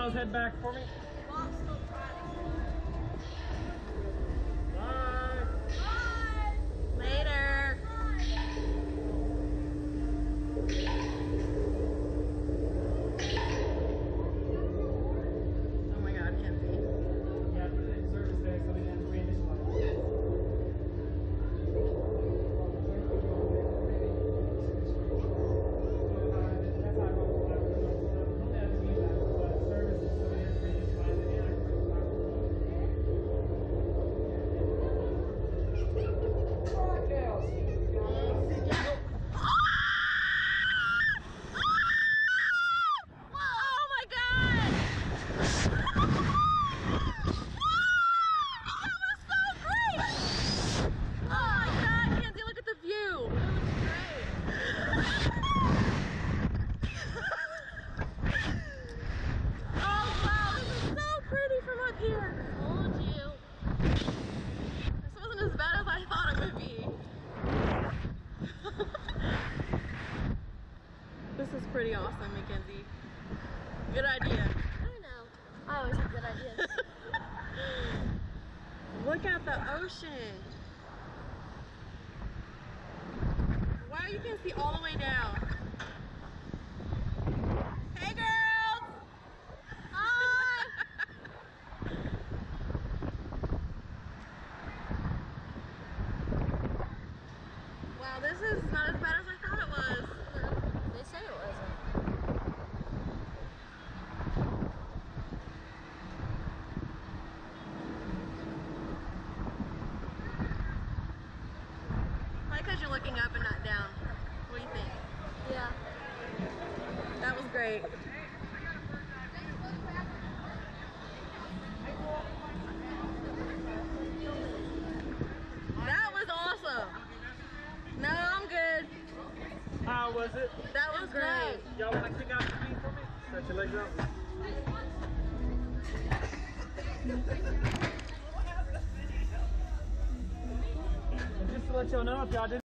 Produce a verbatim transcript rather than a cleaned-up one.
miles, head back for me. Bye. Bye. Later. Oh my God, Kenzie. Yeah, the service there, so we have to reinitialize. That's how I roll. I don't have to be that, but service is so we have to reinitialize it. And I can Oh my God! That was so great! Oh my God, Kenzie, look at the view. Oh wow, this is so pretty from up here. Told you. This wasn't as bad as I thought it would be. This is pretty awesome, Mackenzie. Good idea. I know. I always have good ideas. Look at the ocean. Wow, you can see all the way down. Hey girls! Hi. Wow, this is not as bad as I thought it was. No, they said it wasn't. Probably because you're looking up and not down. What do you think? Yeah. That was great. That was awesome. No, I'm good. How was it? That was great. Y'all want to kick out your feet for me? Stretch your legs out. And just to let y'all know, if y'all didn't